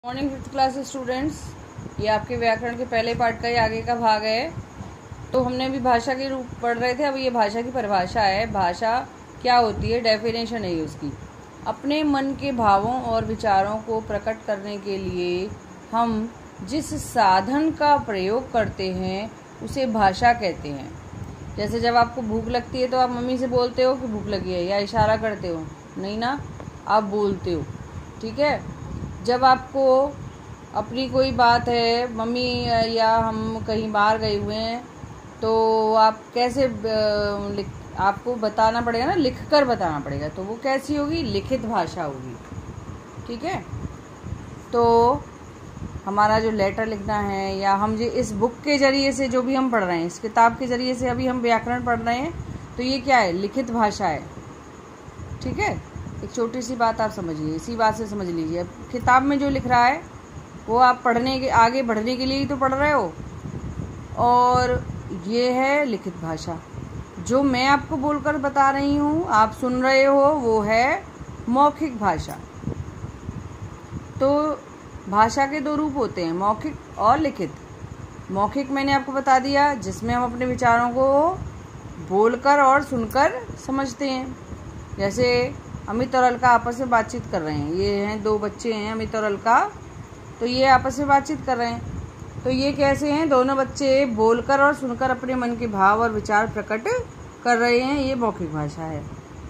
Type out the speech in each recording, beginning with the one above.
Morning fifth class students, ये आपके व्याकरण के पहले पार्ट का ही आगे का भाग है। तो हमने अभी भाषा के रूप पढ़ रहे थे। अब ये भाषा की परिभाषा है। भाषा क्या होती है, डेफिनेशन है उसकी। अपने मन के भावों और विचारों को प्रकट करने के लिए हम जिस साधन का प्रयोग करते हैं उसे भाषा कहते हैं। जैसे जब आपको भूख लगती है तो आप मम्मी से बोलते हो कि भूख लगी है, या इशारा करते हो? नहीं ना, आप बोलते हो। ठीक है। जब आपको अपनी कोई बात है, मम्मी या हम कहीं बाहर गए हुए हैं, तो आप कैसे आपको बताना पड़ेगा ना, लिख कर बताना पड़ेगा। तो वो कैसी होगी? लिखित भाषा होगी। ठीक है। तो हमारा जो लेटर लिखना है, या हम जो इस बुक के ज़रिए से जो भी हम पढ़ रहे हैं, इस किताब के ज़रिए से अभी हम व्याकरण पढ़ रहे हैं, तो ये क्या है? लिखित भाषा है। ठीक है। एक छोटी सी बात आप समझिए, इसी बात से समझ लीजिए। किताब में जो लिख रहा है वो आप पढ़ने के आगे बढ़ने के लिए ही तो पढ़ रहे हो, और ये है लिखित भाषा। जो मैं आपको बोलकर बता रही हूँ, आप सुन रहे हो, वो है मौखिक भाषा। तो भाषा के दो रूप होते हैं, मौखिक और लिखित। मौखिक मैंने आपको बता दिया, जिसमें हम अपने विचारों को बोलकर और सुनकर समझते हैं। जैसे अमित और अलका आपस में बातचीत कर रहे हैं। ये हैं दो बच्चे हैं, अमित और अलका, तो ये आपस में बातचीत कर रहे हैं। तो ये कैसे हैं? दोनों बच्चे बोलकर और सुनकर अपने मन के भाव और विचार प्रकट कर रहे हैं। ये मौखिक भाषा है।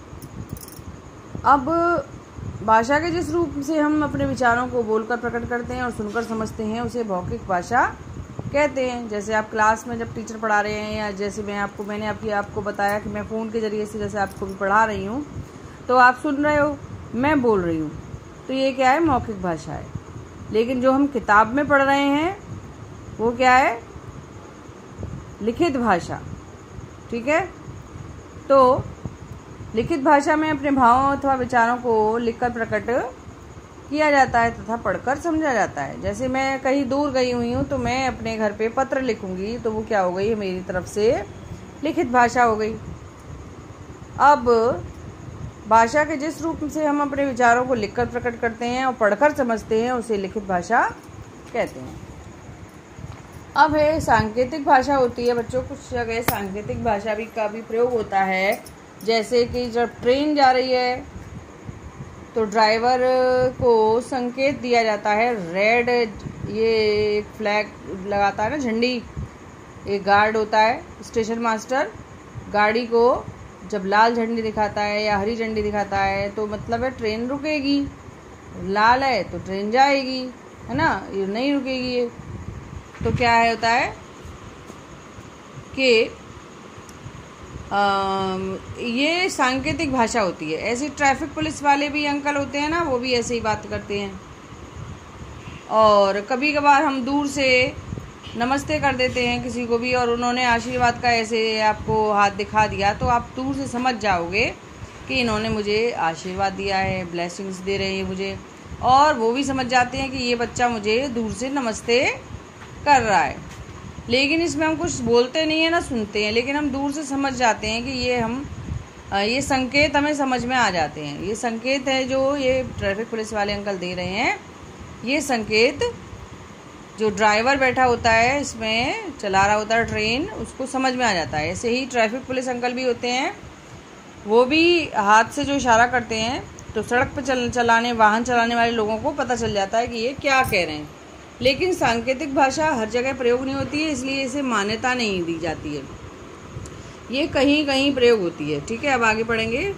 अब भाषा के जिस रूप से हम अपने विचारों को बोलकर प्रकट करते हैं और सुनकर समझते हैं, उसे मौखिक भाषा कहते हैं। जैसे आप क्लास में जब टीचर पढ़ा रहे हैं, या जैसे मैंने आपको बताया कि मैं फ़ोन के ज़रिए से जैसे आपको भी पढ़ा रही हूँ, तो आप सुन रहे हो, मैं बोल रही हूँ, तो ये क्या है? मौखिक भाषा है। लेकिन जो हम किताब में पढ़ रहे हैं वो क्या है? लिखित भाषा। ठीक है। तो लिखित भाषा में अपने भावों अथवा विचारों को लिखकर प्रकट किया जाता है तथा पढ़कर समझा जाता है। जैसे मैं कहीं दूर गई हुई हूँ, तो मैं अपने घर पे पत्र लिखूंगी, तो वो क्या हो गई? मेरी तरफ से लिखित भाषा हो गई। अब भाषा के जिस रूप से हम अपने विचारों को लिखकर प्रकट करते हैं और पढ़कर समझते हैं, उसे लिखित भाषा कहते हैं। अब है सांकेतिक भाषा होती है बच्चों। कुछ जगह सांकेतिक भाषा का भी प्रयोग होता है। जैसे कि जब ट्रेन जा रही है तो ड्राइवर को संकेत दिया जाता है। रेड, ये एक फ्लैग लगाता है ना, झंडी, एक गार्ड होता है, स्टेशन मास्टर। गाड़ी को जब लाल झंडी दिखाता है या हरी झंडी दिखाता है, तो मतलब है ट्रेन रुकेगी। लाल है तो ट्रेन जाएगी, है ना, ये नहीं रुकेगी। ये तो क्या है, होता है कि ये सांकेतिक भाषा होती है। ऐसे ट्रैफिक पुलिस वाले भी अंकल होते हैं ना, वो भी ऐसे ही बात करते हैं। और कभी कभार हम दूर से नमस्ते कर देते हैं किसी को भी, और उन्होंने आशीर्वाद का ऐसे आपको हाथ दिखा दिया, तो आप दूर से समझ जाओगे कि इन्होंने मुझे आशीर्वाद दिया है, ब्लेसिंग्स दे रहे हैं मुझे। और वो भी समझ जाते हैं कि ये बच्चा मुझे दूर से नमस्ते कर रहा है। लेकिन इसमें हम कुछ बोलते नहीं है ना सुनते हैं, लेकिन हम दूर से समझ जाते हैं कि ये संकेत हमें समझ में आ जाते हैं। ये संकेत है जो ये ट्रैफिक पुलिस वाले अंकल दे रहे हैं। ये संकेत जो ड्राइवर बैठा होता है, इसमें चला रहा होता है ट्रेन, उसको समझ में आ जाता है। ऐसे ही ट्रैफिक पुलिस अंकल भी होते हैं, वो भी हाथ से जो इशारा करते हैं, तो सड़क पर वाहन चलाने वाले लोगों को पता चल जाता है कि ये क्या कह रहे हैं। लेकिन सांकेतिक भाषा हर जगह प्रयोग नहीं होती है, इसलिए इसे मान्यता नहीं दी जाती है। ये कहीं कहीं प्रयोग होती है। ठीक है। अब आगे पढ़ेंगे।